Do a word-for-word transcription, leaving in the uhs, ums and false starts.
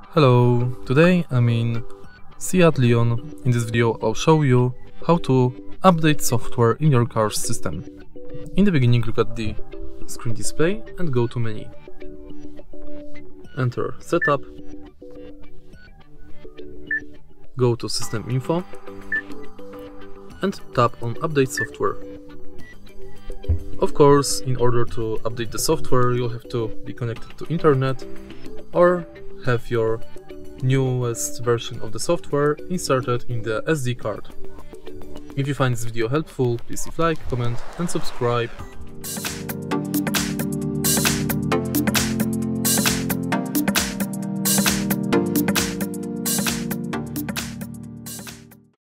Hello, today I'm in Seat Leon. In this video I'll show you how to update software in your car's system. In the beginning, look at the screen display and go to menu. Enter Setup, go to System Info and tap on Update Software. Of course, in order to update the software, you'll have to be connected to internet or have your newest version of the software inserted in the S D card. If you find this video helpful, please leave like, comment and subscribe.